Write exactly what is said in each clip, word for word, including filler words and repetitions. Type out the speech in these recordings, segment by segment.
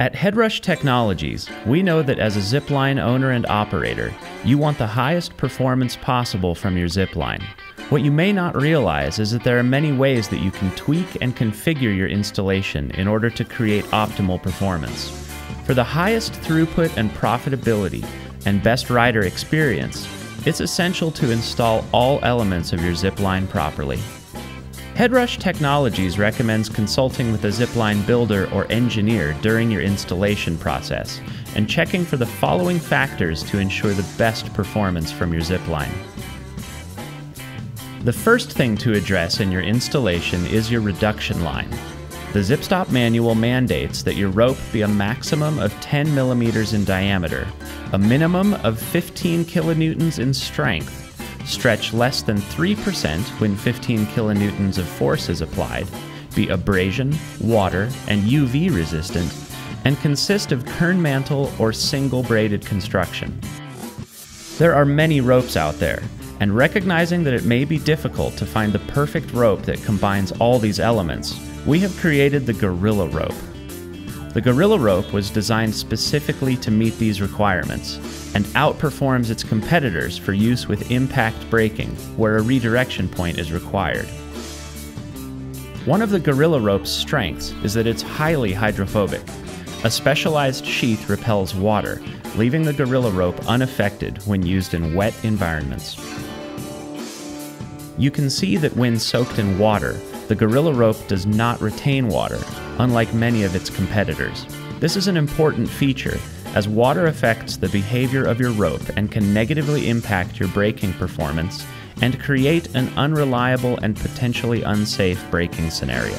At Headrush Technologies, we know that as a zipline owner and operator, you want the highest performance possible from your zipline. What you may not realize is that there are many ways that you can tweak and configure your installation in order to create optimal performance. For the highest throughput and profitability and best rider experience, it's essential to install all elements of your zipline properly. Headrush Technologies recommends consulting with a zipline builder or engineer during your installation process and checking for the following factors to ensure the best performance from your zipline. The first thing to address in your installation is your reduction line. The ZipStop manual mandates that your rope be a maximum of ten millimeters in diameter, a minimum of fifteen kilonewtons in strength, stretch less than three percent when fifteen kilonewtons of force is applied, be abrasion, water, and U V resistant, and consist of kern mantle or single braided construction. There are many ropes out there, and recognizing that it may be difficult to find the perfect rope that combines all these elements, we have created the Gorilla Rope. The Gorilla Rope was designed specifically to meet these requirements and outperforms its competitors for use with impact braking, where a redirection point is required. One of the Gorilla Rope's strengths is that it's highly hydrophobic. A specialized sheath repels water, leaving the Gorilla Rope unaffected when used in wet environments. You can see that when soaked in water, the Gorilla Rope does not retain water, unlike many of its competitors. This is an important feature, as water affects the behavior of your rope and can negatively impact your braking performance and create an unreliable and potentially unsafe braking scenario.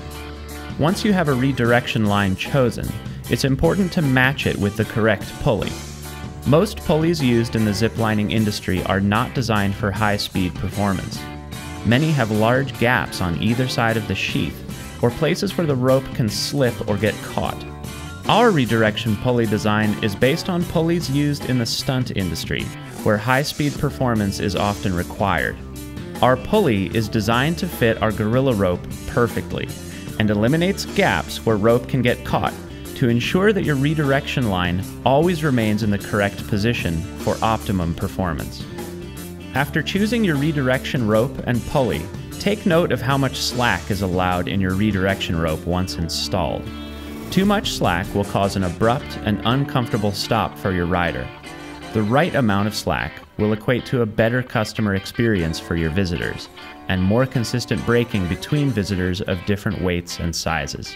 Once you have a redirection line chosen, it's important to match it with the correct pulley. Most pulleys used in the ziplining industry are not designed for high-speed performance. Many have large gaps on either side of the sheath, or places where the rope can slip or get caught. Our redirection pulley design is based on pulleys used in the stunt industry, where high-speed performance is often required. Our pulley is designed to fit our Gorilla Rope perfectly, and eliminates gaps where rope can get caught to ensure that your redirection line always remains in the correct position for optimum performance. After choosing your redirection rope and pulley, take note of how much slack is allowed in your redirection rope once installed. Too much slack will cause an abrupt and uncomfortable stop for your rider. The right amount of slack will equate to a better customer experience for your visitors, and more consistent braking between visitors of different weights and sizes.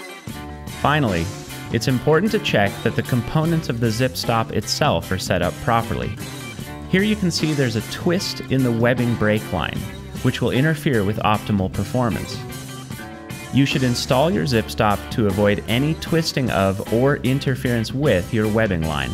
Finally, it's important to check that the components of the ZipStop itself are set up properly. Here you can see there's a twist in the webbing brake line, which will interfere with optimal performance. You should install your ZipStop to avoid any twisting of or interference with your webbing line.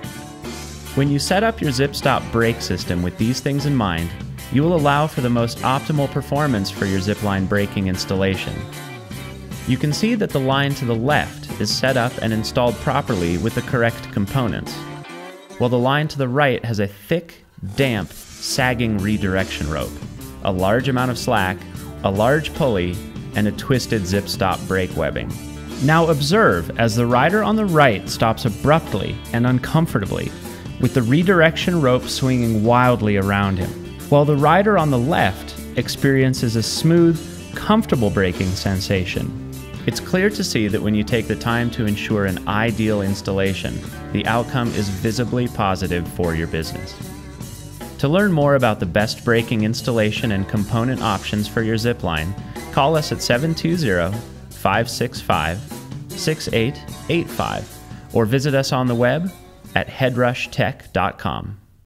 When you set up your ZipStop brake system with these things in mind, you will allow for the most optimal performance for your zipline braking installation. You can see that the line to the left is set up and installed properly with the correct components, while the line to the right has a thick, damp, sagging redirection rope, a large amount of slack, a large pulley, and a twisted ZipStop brake webbing. Now observe as the rider on the right stops abruptly and uncomfortably, with the redirection rope swinging wildly around him, while the rider on the left experiences a smooth, comfortable braking sensation. It's clear to see that when you take the time to ensure an ideal installation, the outcome is visibly positive for your business. To learn more about the best braking installation and component options for your zipline, call us at seven two zero, five six five, six eight eight five or visit us on the web at headrush tech dot com.